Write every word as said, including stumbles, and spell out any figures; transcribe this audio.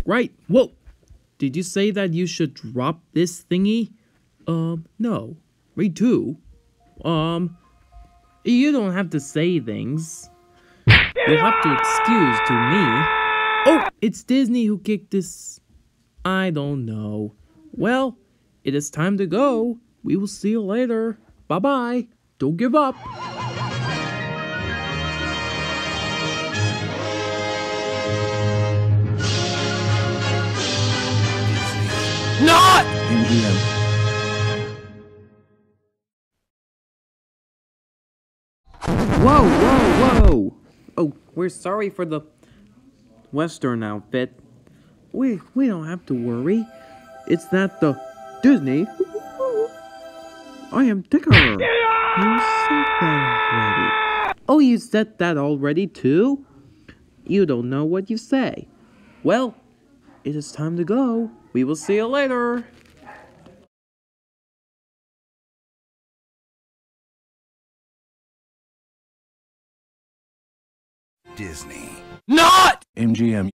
Right. Whoa. Did you say that you should drop this thingy? Um, no. Me too. Um, you don't have to say things. You'll have to excuse to me. Oh, it's Disney who kicked this. I don't know. Well, it is time to go. We will see you later. Bye-bye. Don't give up. Not! M G M. Whoa, whoa, whoa! Oh, we're sorry for the Western outfit. We we don't have to worry. It's that the Disney. I am Tigger. You said that already. Oh, you said that already too? You don't know what you say. Well, it is time to go. We will see you later. Disney. Not! M G M.